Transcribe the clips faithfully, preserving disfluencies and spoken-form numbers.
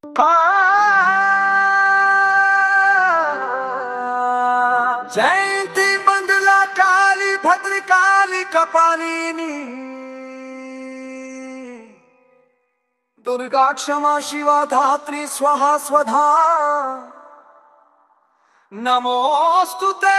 जयंती मंगला काली भद्रकाली कपालिनी दुर्गा क्षमा शिवा धात्री स्वाहा स्वधा नमोस्तुते।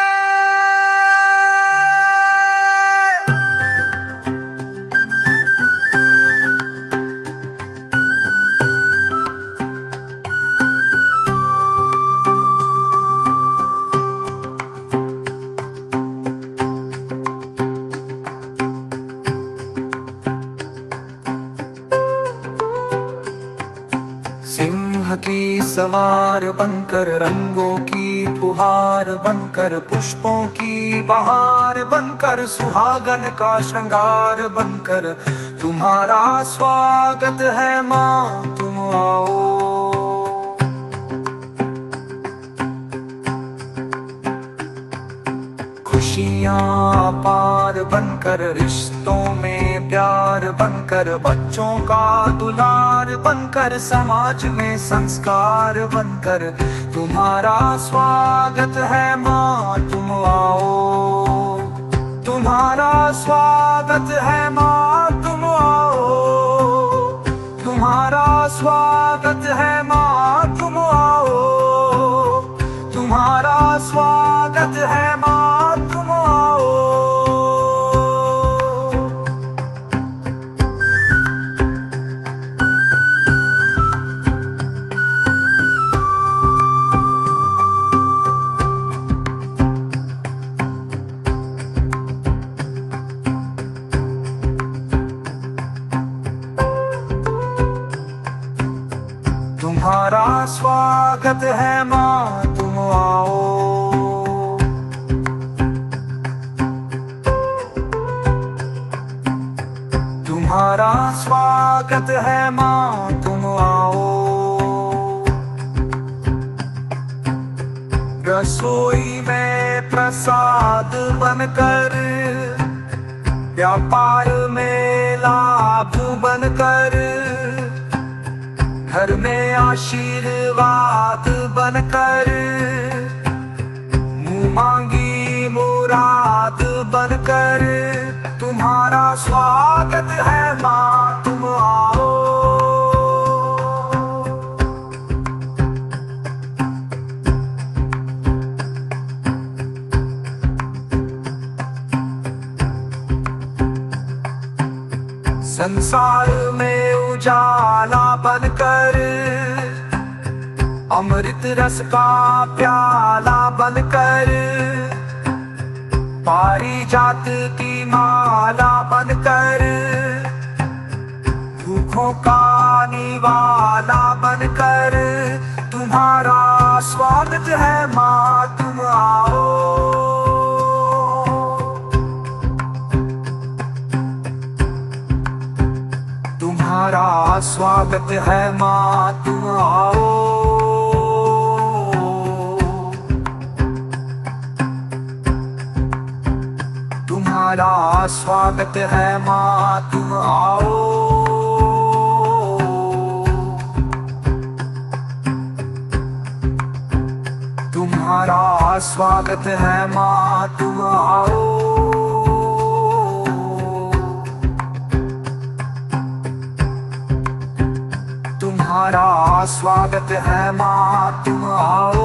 सिंह की सवार बनकर, रंगों की फुहार बनकर, पुष्पों की बहार बनकर, सुहागन का श्रृंगार बनकर, तुम्हारा स्वागत है माँ तुम आओ। खुशियाँ पार बनकर, रिश्तों में प्यार बनकर, बच्चों का दुलार बनकर, समाज में संस्कार बनकर, तुम्हारा स्वागत है माँ तुम आओ। तुम्हारा स्वागत है माँ तुम आओ। तुम्हारा स्वागत है माँ तुम आओ। तुम्हारा स्वागत है माँ तुम आओ। तुम्हारा स्वागत है माँ तुम आओ। तुम्हारा स्वागत है माँ तुम आओ। रसोई में प्रसाद बनकर, व्यापार में लाभ बनकर, घर में आशीर्वाद बनकर, मुँह मांगी मुराद बनकर, तुम्हारा स्वागत है माँ तुम आओ। संसार में उजाला बनकर, अमृत रस का प्याला बनकर, पारिजात की माला बनकर, भूखों का निवाला बनकर, तुम्हारा स्वागत है माँ तुम आओ। तुम्हारा स्वागत है माँ तुम आओ। तुम्हारा स्वागत है माँ तुम आओ। तुम्हारा स्वागत है माँ तुम आओ। तुम्हारा स्वागत है माँ तुम आओ।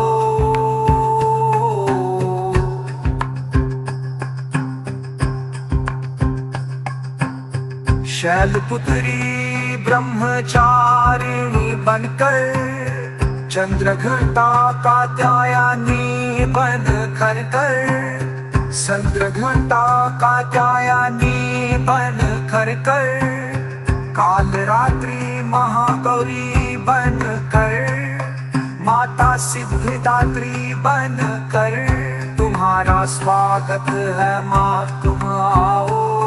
शैलपुत्री ब्रह्मचारिणी बनकर, चंद्रघंटा कात्यायनी बन कर कर, चंद्रघंटा कात्यायनी बन कर कर, काल रात्रि महागौरी बन कर, माता सिद्धिदात्री बन कर, तुम्हारा स्वागत है माँ तुम आओ।